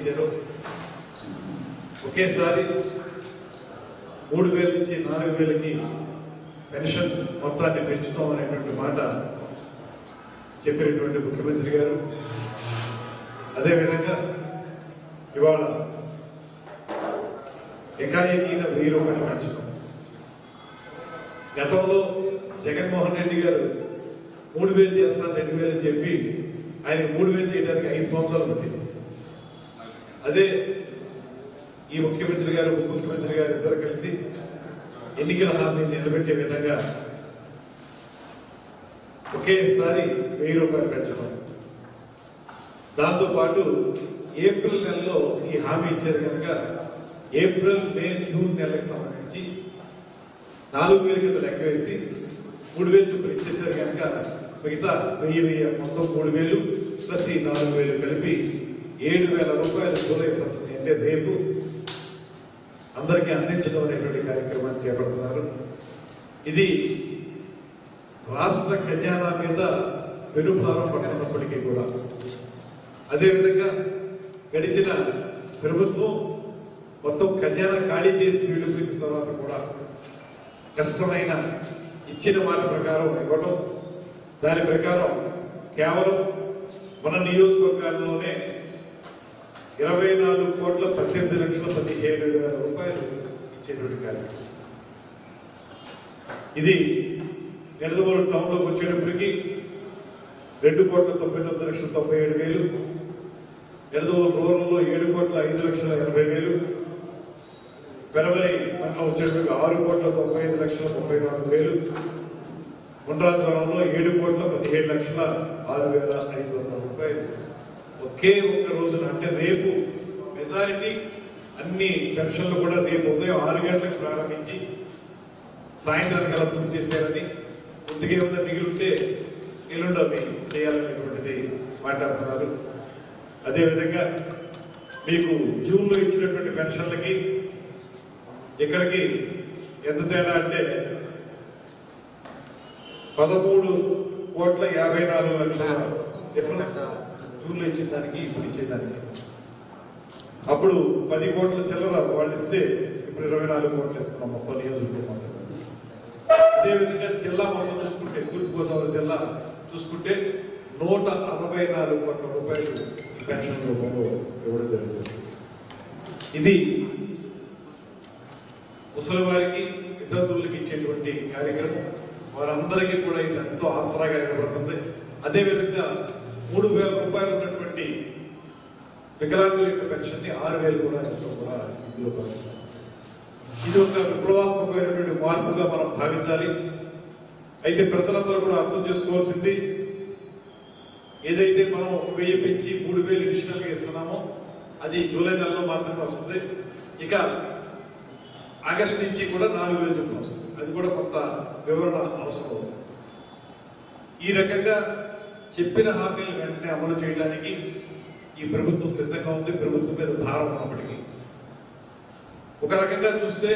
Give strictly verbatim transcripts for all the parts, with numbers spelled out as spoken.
ఇచ్చారో ఒకేసారి మూడు వేల నుంచి నాలుగు వేలకి పెన్షన్ మొత్తాన్ని పెంచుతాం అనేటువంటి మాట చెప్పినటువంటి ముఖ్యమంత్రి గారు, అదేవిధంగా ఇవాళ ఎకాఏకీన వెయ్యి రూపాయలు పెంచడం. గతంలో జగన్మోహన్ రెడ్డి గారు మూడు వేలు చేస్తాను రెండు వేలు అని చెప్పి ఆయన మూడు వేలు చేయడానికి ఐదు సంవత్సరాలు పట్టింది. అదే ఈ ముఖ్యమంత్రి గారు ఉప ముఖ్యమంత్రి గారు ఇద్దరు కలిసి ఎన్నికల హామీని నిలబెట్టే విధంగా ఒకేసారి వెయ్యి రూపాయలు పెంచడం. దాంతోపాటు ఏప్రిల్ నెలలో ఈ హామీ ఇచ్చారు కనుక ఏప్రిల్ మే జూన్ నెలకు సంబంధించి నాలుగు వేల కింద లెక్క వేసి మూడు వేలు చొప్పున ఇచ్చేసారు కనుక మిగతా వెయ్యి వెయ్యి మొత్తం మూడు వేలు ప్లస్ ఈ నాలుగు వేలు కలిపి ఏడు వేల రూపాయలు జూలై ఫస్ట్ అంటే రేపు అందరికీ అందించడం అనేటువంటి కార్యక్రమాన్ని చేపడుతున్నారు. ఇది రాష్ట్ర ఖజానా మీద పెనుభారం పడుతున్నప్పటికీ కూడా, అదేవిధంగా గడిచిన ప్రభుత్వం మొత్తం ఖజానా ఖాళీ చేసి వెళ్ళిపోయిన తర్వాత కూడా కష్టమైన ఇచ్చిన మాట ప్రకారం ఇవ్వడం, దాని ప్రకారం కేవలం మన నియోజకవర్గాల్లోనే ఇరవై నాలుగు కోట్ల పద్దెనిమిది లక్షల పదిహేడు వేల రూపాయలు ఇచ్చేటువంటి కార్యక్రమం. ఇది నిడదవోలు టౌన్లోకి వచ్చేటప్పటికి రెండు కోట్ల తొంభై తొమ్మిది లక్షల తొంభై ఏడు వేలు, నిడదవోలు రూరల్లో ఏడు కోట్ల ఐదు లక్షల ఎనభై వేలు, పెరవలి మండలం వచ్చేటప్పటికి ఆరు కోట్ల తొంభై ఐదు లక్షల ముప్పై నాలుగు వేలు, ముండ్రాజవరంలో ఏడు కోట్ల పదిహేడు లక్షల ఆరు వేల ఐదు వందల రూపాయలు ఒకే ఒక్క రోజున. అంటే రేపు మెజారిటీ అన్ని పెన్షన్లు కూడా రేపు ఉదయం ఆరు గంటలకు ప్రారంభించి సాయంత్రానికి అలా పూర్తి చేశారని, ముందుకే ఉన్న మిగిలితే ఎల్లుండి అవి చేయాలనేటువంటిది మాట్లాడుతున్నారు. అదేవిధంగా మీకు జూన్లో ఇచ్చినటువంటి పెన్షన్లకి ఇక్కడికి ఎంత తేడా అంటే పదమూడు కోట్ల యాభై నాలుగు లక్షల డిఫరెన్స్ జూన్లో ఇచ్చిన దానికి ఇప్పుడు ఇచ్చేదానికి. అప్పుడు పది కోట్ల చిల్లర వాళ్ళు ఇస్తే ఇప్పుడు ఇరవై నాలుగు కోట్లు ఇస్తున్నాం మొత్తం నియోజకవర్గం. అదేవిధంగా జిల్లా మొత్తం చూసుకుంటే తూర్పుగోదావరి జిల్లా చూసుకుంటే నూట అరవై నాలుగు కోట్ల రూపాయలు ఈ పెన్షన్ రూపంలో ఇవ్వడం జరుగుతుంది. ఇది ముసలి వారికి ఇతరులకి ఇచ్చేటువంటి కార్యక్రమం. వారందరికీ కూడా ఇది ఎంతో ఆసరాగా నిలబడుతుంది. అదేవిధంగా మూడు వేల రూపాయలు ఉన్నటువంటి వికలాంగుల యొక్క పెన్షన్ ని ఆరు వేలు కూడా కూడా ఇందులో పడుతుంది. ఇది ఒక విప్లవాత్మకమైనటువంటి మార్పుగా మనం భావించాలి. అయితే ప్రజలందరూ కూడా అర్థం చేసుకోవాల్సింది, ఏదైతే మనం వెయ్యి పెంచి మూడు వేలు అడిషనల్ గా ఇస్తున్నామో అది జూలై నెలలో మాత్రమే వస్తుంది. ఇక ఆగస్టు నుంచి కూడా నాలుగు వేలు చొప్పున వస్తుంది. అది కూడా కొంత వివరణ అవసరం. ఈ రకంగా చెప్పిన హామీలు వెంటనే అమలు చేయడానికి ఈ ప్రభుత్వం సిద్ధంగా ఉంది. ప్రభుత్వం మీద భారం ఉన్నప్పటికీ ఒక రకంగా చూస్తే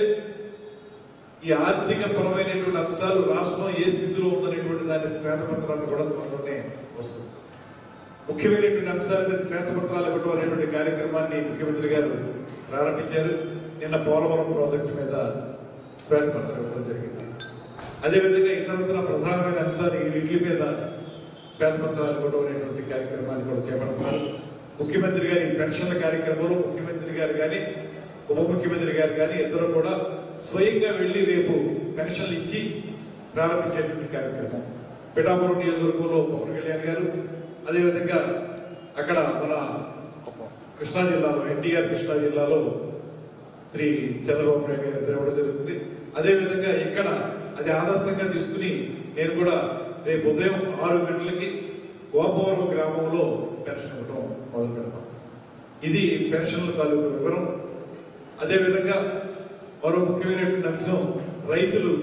ఈ ఆర్థిక పరమైనటువంటి అంశాలు రాష్ట్రం ఏ స్థితిలో ఉందనేటువంటి దాని శ్వేతపత్రాన్ని కూడా త్వరలోనే వస్తుంది. ముఖ్యమైనటువంటి అంశాల మీద శ్వేతపత్రాలు ఇవ్వడం అనేటువంటి కార్యక్రమాన్ని ముఖ్యమంత్రి గారు ప్రారంభించారు. నిన్న పోలవరం ప్రాజెక్టు మీద శ్వేతపత్రం ఇవ్వడం జరిగింది. అదేవిధంగా ఇతర ప్రధానమైన అంశాలు వీటి మీద శ్వేతపత్రాలు ఇవ్వడం అనేటువంటి కార్యక్రమాన్ని కూడా చేపడుతున్నారు. ముఖ్యమంత్రి గారి పెన్షన్ల కార్యక్రమంలో ముఖ్యమంత్రి గారు కానీ ఉప ముఖ్యమంత్రి గారు కానీ ఇద్దరు కూడా స్వయంగా వెళ్లి రేపు పెన్షన్లు ఇచ్చి ప్రారంభించేటువంటి కార్యక్రమం. పిఠాపురం నియోజకవర్గంలో పవన్ కళ్యాణ్ గారు, అదేవిధంగా అక్కడ మన కృష్ణా జిల్లాలో ఎన్టీఆర్ కృష్ణా జిల్లాలో శ్రీ చంద్రబాబు నాయుడు గారు ఇవ్వడం జరుగుతుంది. అదేవిధంగా ఇక్కడ అది ఆదర్శంగా తీసుకుని నేను కూడా రేపు ఉదయం ఆరు గంటలకి గోపవరం గ్రామంలో పెన్షన్ ఇవ్వడం మొదలు పెడతాం. ఇది పెన్షన్ల తాలూకు వివరం. అదేవిధంగా మరో ముఖ్యమైనటువంటి అంశం, రైతులు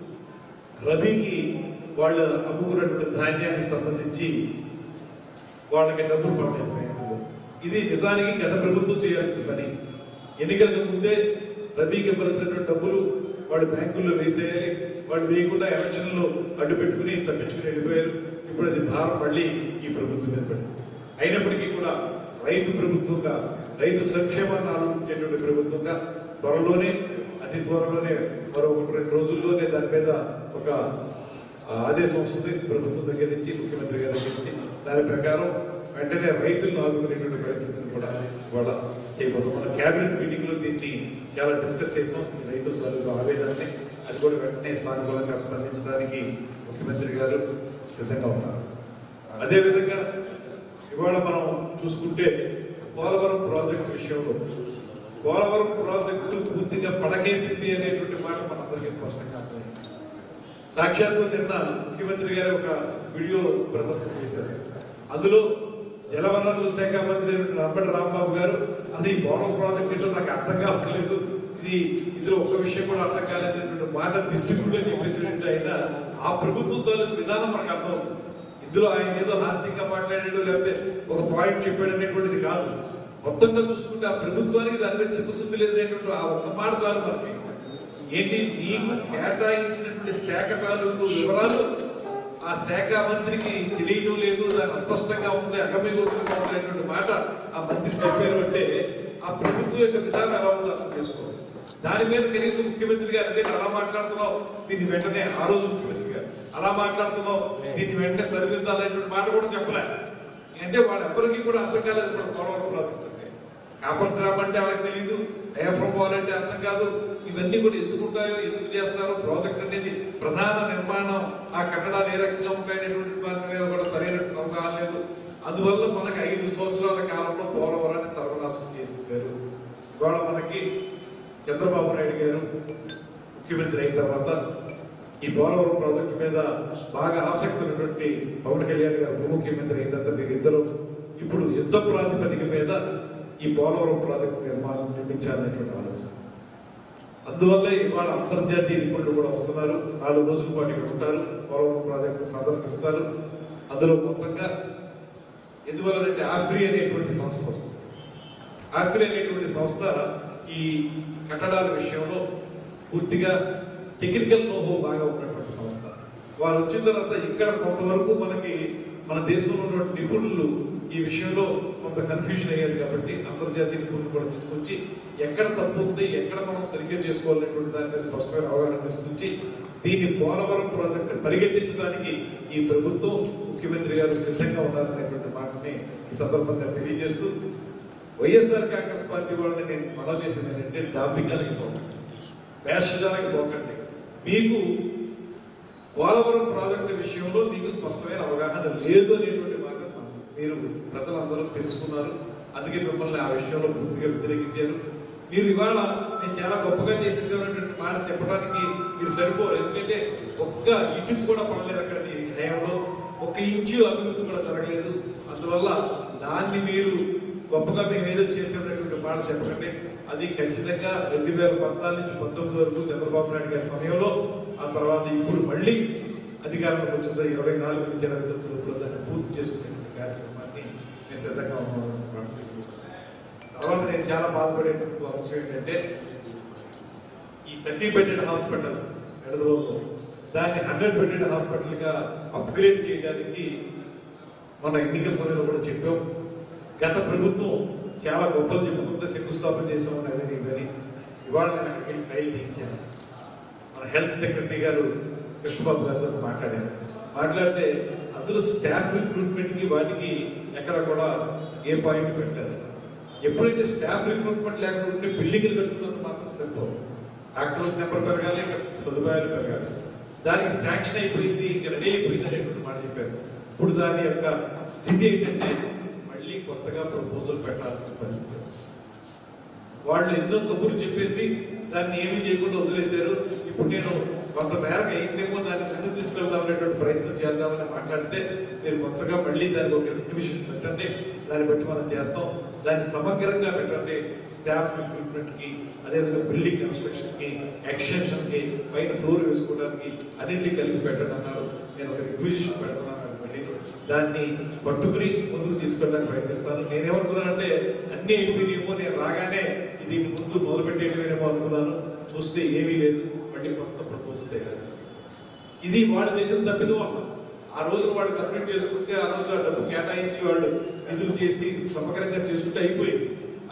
రబీకి వాళ్ళు అమ్ముకున్నటువంటి ధాన్యానికి సంబంధించి వాళ్ళకి డబ్బులు పడలేదు బ్యాంకులు. ఇది నిజానికి గత ప్రభుత్వం చేయాల్సిన పని. ఎన్నికలకు ముందే రబీకి ఇవ్వాల్సినటువంటి డబ్బులు వాడు బ్యాంకుల్లో వేసేయాలి. వాడు వేయకుండా ఎలక్షన్లో అడ్డు పెట్టుకుని తప్పించుకుని వెళ్ళిపోయారు. ఇప్పుడు అది భారం మళ్ళీ ఈ ప్రభుత్వం మీద పడింది. అయినప్పటికీ కూడా రైతు ప్రభుత్వంగా రైతు సంక్షేమాన్ని ఆలోచించేటువంటి ప్రభుత్వంగా త్వరలోనే అతి త్వరలోనే మరో ఒక రెండు రోజుల్లోనే దాని మీద ఒక ఆదేశం వస్తుంది ప్రభుత్వం దగ్గర నుంచి, ముఖ్యమంత్రి గారి దగ్గర నుంచి. దాని ప్రకారం వెంటనే రైతులను ఆదుకునేటువంటి పరిస్థితిని కూడా ఇవాళ చేయబోతాం. మన క్యాబినెట్ మీటింగ్ లో దీన్ని చాలా డిస్కస్ చేసాం, రైతుల తాలూకు ఆవేదనని. అది కూడా వెంటనే సానుకూలంగా స్పందించడానికి ముఖ్యమంత్రి గారు సిద్ధంగా ఉన్నారు. అదేవిధంగా ఇవాళ మనం చూసుకుంటే పోలవరం ప్రాజెక్టు విషయంలో పోలవరం ప్రాజెక్టు పూర్తిగా పడకేసింది అనేటువంటి మాట మనందరికీ స్పష్టంగా అర్థమైంది. సాక్షాత్తు నిన్న ముఖ్యమంత్రి గారు ఒక వీడియో ప్రదర్శన చేశారు. అందులో జలవనరుల శాఖ మంత్రి నంబటి రాంబాబు గారు అది ఈ పోలవరం ప్రాజెక్టు నాకు అర్థం కావట్లేదు, ఇది ఇందులో ఒక్క విషయం కూడా అర్థం కాలేదనేటువంటి మాట విసుగుగా చెప్పేసినట్టు ఆయన ఆ ప్రభుత్వం తాలూకు విధానం మనకు అర్థం. ఇందులో ఆయన ఏదో హాస్యంగా మాట్లాడాడు లేకపోతే ఒక పాయింట్ చెప్పాడు అనేటువంటిది కాదు. మొత్తంగా చూసుకుంటే ఆ ప్రభుత్వానికి దాని మీద చిత్తశుద్ధి లేదనేటువంటి ఆ ఒక్క మాట చాలు మనకి. ఏంటి, నీకు కేటాయించినటువంటి శాఖ తాలూకు వివరాలు ఆ శాఖ మంత్రికి తెలియడం లేదు, దాని అస్పష్టంగా ఉంది, అగమ్యగోచరంగా ఉందనేటువంటి మాట ఆ మంత్రి చెప్పారు అంటే ఆ ప్రభుత్వం యొక్క విధానం ఎలా ఉందో అర్థం చేసుకోవాలి. దాని మీద కనీసం ముఖ్యమంత్రి గారు అదే అలా మాట్లాడుతున్నావు దీన్ని వెంటనే, ఆ రోజు ముఖ్యమంత్రి గారు అలా మాట్లాడుతున్నావు దీన్ని వెంటనే సరిదిద్దాలనేటువంటి మాట కూడా చెప్పలే. అంటే వాళ్ళ ఎవరికి కూడా అర్థం కాలేదు. పోలవరం ప్రాజెక్ట్ అంటే కాపర్ డ్రామ్ అంటే వాళ్ళకి తెలియదు, డయాఫ్రమ్ వాల్ అంటే అర్థం కాదు. ఇవన్నీ కూడా ఎందుకు ఉంటాయో, ఎందుకు చేస్తారో, ప్రాజెక్ట్ అనేది ప్రధాన నిర్మాణం, ఆ కట్టడాలు ఏ రకంగా ఉంటాయనేటువంటి దాని మీద కూడా సరైన అవగాహన లేదు. అందువల్ల మనకి ఐదు సంవత్సరాల కాలంలో పోలవరాన్ని సర్వనాశనం చేసేసారు. ఇవాళ మనకి చంద్రబాబు నాయుడు గారు ముఖ్యమంత్రి అయిన తర్వాత ఈ పోలవరం ప్రాజెక్టు మీద బాగా ఆసక్తి ఉన్నటువంటి పవన్ కళ్యాణ్ గారు ఉప ముఖ్యమంత్రి అయిన తర్వాత మీరు ఇద్దరు ఇప్పుడు యుద్ధ ప్రాతిపదిక మీద ఈ పోలవరం ప్రాజెక్టు నిర్మాణం నిర్మించాలనేటువంటి ఆలోచన. అందువల్ల ఇవాళ అంతర్జాతీయ నిపుణులు కూడా వస్తున్నారు, నాలుగు రోజుల పాటు ఇక్కడ ఉంటారు, పోలవరం ప్రాజెక్టు సందర్శిస్తారు. అందులో మొత్తంగా ఎందువల్లంటే ఆఫ్రీ అనేటువంటి సంస్థ వస్తుంది. ఆఫ్రీ అనేటువంటి సంస్థ ఈ కట్టడాల విషయంలో పూర్తిగా టెక్నికల్ నోహో బాగా ఉన్నటువంటి సంస్థ. వారు వచ్చిన తర్వాత ఇక్కడ కొంతవరకు మనకి మన దేశంలో ఉన్నటువంటి నిపుణులు ఈ విషయంలో కొంత కన్ఫ్యూజన్ అయ్యారు కాబట్టి అంతర్జాతీయ నిపుణులు కూడా తీసుకొచ్చి ఎక్కడ తప్పు ఉంది, ఎక్కడ మనం సరిగ్గా చేసుకోవాలనేటువంటి దాని మీద స్పష్టమైన అవగాహన తీసుకొచ్చి దీన్ని పోలవరం ప్రాజెక్టు పరిగెట్టించడానికి ఈ ప్రభుత్వం, ముఖ్యమంత్రి గారు సిద్ధంగా ఉన్నారనేటువంటి మాటని ఈ సందర్భంగా తెలియజేస్తూ, వైఎస్ఆర్ కాంగ్రెస్ పార్టీ వాళ్ళని నేను మనవి చేసింది ఏంటంటే డాంబికాలకి పోకండి, వేషజాలకి పోకండి. మీకు పోలవరం ప్రాజెక్టు విషయంలో మీకు స్పష్టమైన అవగాహన లేదు అనేటువంటి మాట మీరు ప్రజలందరూ తెలుసుకున్నారు. అందుకే మిమ్మల్ని ఆ విషయంలో పూర్తిగా వ్యతిరేకించారు. మీరు ఇవాళ నేను చాలా గొప్పగా చేసేసేటువంటి మాట చెప్పడానికి మీరు సరిపోరు. ఎందుకంటే ఒక్క ఇటుకు కూడా పడలేదు అక్కడ మీ హయాంలో, ఒక్క ఇంచు అభివృద్ధి కూడా జరగలేదు. అందువల్ల దాన్ని మీరు గొప్పగా మేము ఏదో చేసేటువంటి మాట చెప్పకండి. అది ఖచ్చితంగా రెండు వేల పద్నాలుగు నుంచి పంతొమ్మిది వరకు చంద్రబాబు నాయుడు గారి సమయంలో, ఆ తర్వాత ఇప్పుడు మళ్ళీ అధికారంలోకి వచ్చిందో ఇరవై నాలుగు నుంచి ఇరవై తొమ్మిదిలో దాన్ని పూర్తి చేసుకునేటువంటి కార్యక్రమాన్ని మేము సిద్ధంగా ఉన్నాం. తర్వాత నేను చాలా బాధపడేటువంటి అంశం ఏంటంటే ఈ థర్టీ బెడెడ్ హాస్పిటల్ ఎడదోలో దాన్ని హండ్రెడ్ బెడెడ్ హాస్పిటల్గా అప్గ్రేడ్ చేయడానికి మన ఎన్నికల సమయంలో కూడా చెప్పాం. గత ప్రభుత్వం చాలా గొప్పలు చెప్పుకుంటే శంకుస్థాపన చేసామని అదే కానీ ఇవాళ నేను అక్కడికి ఫైల్ చేయించాను. మన హెల్త్ సెక్రటరీ గారు కృష్ణబాబు గారితో మాట్లాడారు. మాట్లాడితే అందులో స్టాఫ్ రిక్రూట్మెంట్కి వాటికి ఎక్కడ కూడా ఏ పాయింట్ పెట్టారు. ఎప్పుడైతే స్టాఫ్ రిక్రూట్మెంట్ లేకుండా ఉంటే బిల్డింగ్లు కట్టుకున్నందుకు మాత్రం సరిపోదు. డాక్టర్ల నెంబర్ పెరగాలి, సదుపాయాలు పెరగాలి. దానికి శాంక్షన్ అయిపోయింది, ఇంకా రెడీ అయిపోయింది అనేటువంటి మాట చెప్పారు. ఇప్పుడు దాని యొక్క స్థితి ఏంటంటే మళ్ళీ కొత్తగా ప్రపోజల్ పెట్టాల్సిన పరిస్థితి. వాళ్ళు ఎన్నో కబుర్లు చెప్పేసి దాన్ని ఏమీ చేయకుండా వదిలేశారు. ఇప్పుడు నేను కొంత మేరకు అయిందేమో దాన్ని ముందుకు తీసుకెళ్దాం అనేటువంటి ప్రయత్నం చేద్దామని మాట్లాడితే మీరు కొత్తగా మళ్ళీ దానికి ఒక రిజర్వేషన్ పెట్టండి, దాన్ని బట్టి మనం చేస్తాం, దాన్ని సమగ్రంగా పెట్టండి. స్టాఫ్ రిక్రూట్మెంట్ కి, అదేవిధంగా బిల్డింగ్ కన్స్ట్రక్షన్ కి, ఎక్స్టెన్షన్ కి, పైన ఫ్లోర్ వేసుకోవడానికి అన్నింటినీ కలిపి పెట్టండి అన్నారు. నేను ఒక రిక్విజిషన్ పెడుతున్నాను. మళ్ళీ దాన్ని పట్టుకుని ముందుకు తీసుకెళ్ళడానికి ప్రయత్నిస్తాను. నేనేమనుకున్నానంటే అన్ని అయిపోయినేమో, నేను రాగానే దీన్ని ముందు మొదలు పెట్టేయడమేమో అనుకున్నాను. చూస్తే ఏమీ లేదు, మళ్ళీ కొత్త ప్రపోజల్ తయారు చేశారు. ఇది వాళ్ళు చేసిన తప్పిదం అన్న. ఆ రోజు వాళ్ళు కంప్లీట్ చేసుకుంటే, ఆ రోజు ఆ డబ్బు కేటాయించి వాళ్ళు నిధులు చేసి సమగ్రంగా చేసుకుంటే అయిపోయింది.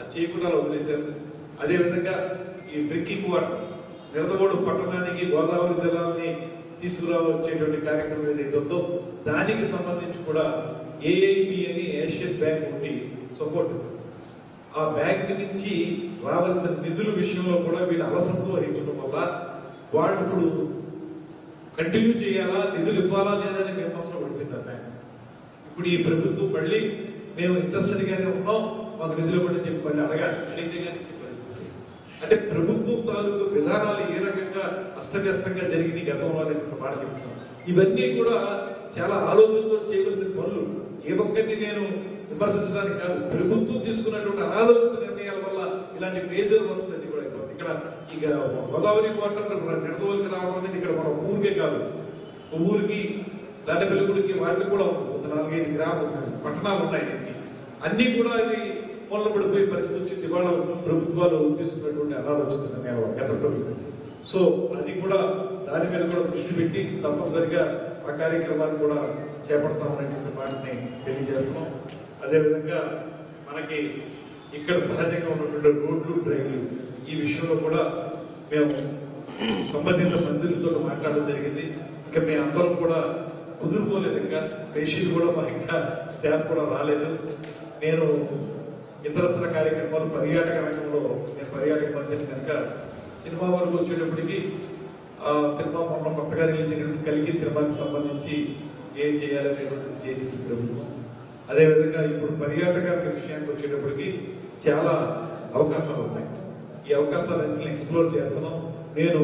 అది చేయకుండా వదిలేశారు. అదేవిధంగా ఈ డ్రింకింగ్ వాటర్ నిడదవోడు పట్టణానికి గోదావరి జలాన్ని తీసుకురావచ్చేటువంటి కార్యక్రమం ఏదైతే ఉందో దానికి సంబంధించి కూడా ఏఐబి అని ఏషియన్ బ్యాంక్ ఒకటి సపోర్ట్ ఇస్తుంది. ఆ బ్యాంక్ నుంచి రావాల్సిన నిధుల విషయంలో కూడా వీళ్ళు అలసత్వం వహించడం వల్ల వాళ్ళు ఇప్పుడు కంటిన్యూ చేయాలా, నిధులు ఇవ్వాలా లేదని మేము అవసరం పడిపోయింది ఆ బ్యాంక్. ఇప్పుడు ఈ ప్రభుత్వం మళ్ళీ మేము ఇంట్రెస్టెడ్గానే ఉన్నాం, మాకు నిధులు ఇవ్వండి చెప్పి మళ్ళీ అడగాలి, అడిగితే కానీ ఇచ్చే పరిస్థితి. అంటే ప్రభుత్వం తాలూకు విధానాలు ఏ రకంగా అస్తవ్యస్తంగా జరిగింది గతంలో అనేటువంటి మాట చెప్తున్నాం. ఇవన్నీ కూడా చాలా ఆలోచనతో చేయవలసిన పనులు. ఏ ఒక్కరిని నేను విమర్శించడానికి కాదు, ప్రభుత్వం తీసుకున్నటువంటి అనాలోచిత నిర్ణయాల వల్ల ఇలాంటి మేజర్ వర్క్స్ అన్ని కూడా అయిపోతుంది. ఇక్కడ ఇక గోదావరి వాటర్ నిడదవోలుకి రావడం అనేది ఇక్కడ మన ఊరికే కాదు, ఊరికి దాటిపల్లిగుడికి వాటికి కూడా ఉంటుంది. నాలుగైదు గ్రామ పట్టణాలు ఉన్నాయి, అన్ని కూడా అవి మూలన పడిపోయే పరిస్థితి వచ్చింది. ఇవాళ ప్రభుత్వాలు తీసుకున్నటువంటి అనాలోచిత నిర్ణయాలు గత ప్రభుత్వం. సో అది కూడా దాని మీద కూడా దృష్టి పెట్టి తప్పనిసరిగా ఆ కార్యక్రమాన్ని కూడా చేపడతామనేటువంటి మాటని తెలియజేస్తున్నాం. అదేవిధంగా మనకి ఇక్కడ సహజంగా ఉన్నటువంటి రోడ్లు, డ్రైన్లు ఈ విషయంలో కూడా మేము సంబంధిత మంత్రులతో మాట్లాడడం జరిగింది. ఇంకా మేము అందరం కూడా కుదురుకోలేదు, ఇంకా పేషెంట్ కూడా మా ఇంకా స్టాఫ్ కూడా రాలేదు. నేను ఇతరత్ర కార్యక్రమాలు పర్యాటక రంగంలో నేను పర్యాటక మంత్రిని కనుక సినిమా వరకు వచ్చేటప్పటికి ఆ సినిమా మొన్న కొత్తగా రిలీజ్ అయినటువంటి కలిగి సినిమాకి సంబంధించి ఏం చేయాలనేటువంటిది చేసింది ప్రభుత్వం. అదేవిధంగా ఇప్పుడు పర్యాటక విషయానికి వచ్చేటప్పటికి చాలా అవకాశాలు ఉన్నాయి. ఈ అవకాశాలన్నింటినీ ఎక్స్ప్లోర్ చేస్తున్నాం. నేను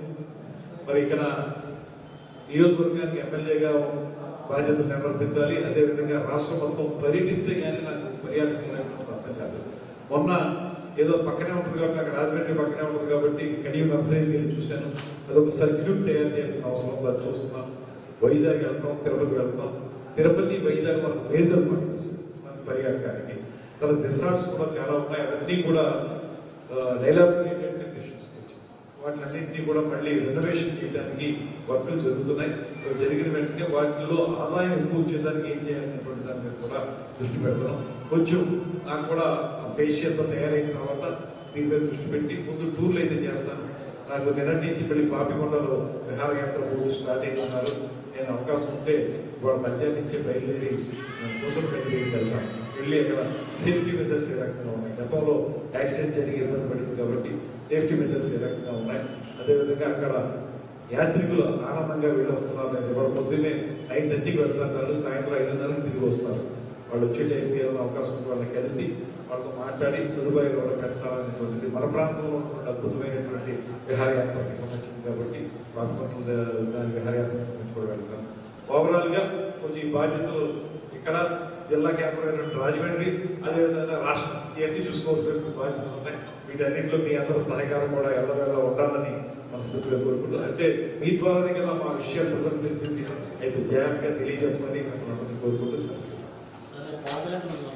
మరి ఇక్కడ నియోజకవర్గానికి ఎమ్మెల్యేగా బాధ్యతలు నిర్వర్తించాలి. అదేవిధంగా రాష్ట్రం మొత్తం పర్యటిస్తే కానీ నాకు పర్యాటకం అర్థం కాదు. మొన్న ఏదో పక్కనే ఉంటుంది కాబట్టి నాకు రాజమండ్రి పక్కనే ఉంటుంది కాబట్టి కడియం నర్సరీకి వెళ్ళి చూశాను. అదొక సర్క్యూట్ తయారు చేయాల్సిన అవసరం ఉందని చూస్తున్నాం. వైజాగ్ వెళ్తాం, తిరుపతి వెళ్తాం. తిరుపతి, వైజాగ్ మనకు మేజర్ పాయింట్స్ మన పర్యాటకానికి. తర్వాత రిసార్ట్స్ కూడా చాలా ఉన్నాయి. అవన్నీ కూడా డైలాబిలిటెడ్ కండిషన్స్ వచ్చింది. వాటినన్నింటినీ కూడా మళ్ళీ రెనోవేషన్ చేయడానికి వర్కులు జరుగుతున్నాయి. జరిగిన వెంటనే వాటిలో ఆదాయం ఎక్కువ వచ్చేదానికి ఏం చేయాలనేటువంటి దాని మీద కూడా దృష్టి పెడతాం. కొంచెం నాకు కూడా పేషియల్తో తయారైన తర్వాత దీని మీద దృష్టి పెట్టి ముందు టూర్లు అయితే చేస్తాను. నాకు నిన్నటి నుంచి మళ్ళీ పాపికొండలో విహారయాత్ర బోర్డు స్టార్ట్ అయిపోతున్నారు. నేను అవకాశం ఉంటే వాళ్ళ మధ్యాహ్నం నుంచి బయలుదేరి కోసం పెట్టి వెళ్తాను. వెళ్ళి అక్కడ సేఫ్టీ మెజర్స్ ఏ రకంగా ఉన్నాయి, గతంలో యాక్సిడెంట్ జరిగి ఇబ్బంది పడింది కాబట్టి సేఫ్టీ మెజర్స్ ఏ రకంగా ఉన్నాయి. అదేవిధంగా అక్కడ యాత్రికులు ఆనందంగా వెళ్ళి వస్తున్నారు. వాళ్ళు పొద్దున్నే నైన్ థర్టీకి వెళ్తున్నారు, సాయంత్రం ఐదున్నరకి తిరిగి వస్తున్నారు. వాళ్ళు వచ్చే టైంకి ఏదైనా అవకాశం ఉంటే వాళ్ళని కలిసి వాళ్ళతో మాట్లాడి సదుపాయాలు కూడా పెంచాలనేటువంటిది మన ప్రాంతంలో ఉన్నటువంటి అద్భుతమైనటువంటి విహారయాత్రకి సంబంధించింది కాబట్టి పాపికొండ దాని విహారయాత్రకు సంబంధించి కూడా వెళ్తాం. ఓవరాల్గా కొంచెం ఈ బాధ్యతలు ఇక్కడ జిల్లా కేంద్రమైనటువంటి రాజమండ్రి, అదేవిధంగా రాష్ట్రం ఇవన్నీ చూసుకోవాల్సిన బాధ్యతలు ఉన్నాయి. వీటన్నింటిలో మీ అందరూ సహకారం కూడా ఎల్లవేళ ఉండాలని మనస్ఫూర్తిగా కోరుకుంటూ, అంటే మీ ద్వారానే కదా మా విషయాలు ప్రజలకు తెలిసింది, అయితే జాగ్రత్తగా తెలియజెప్పమని కోరుకుంటూ సార్.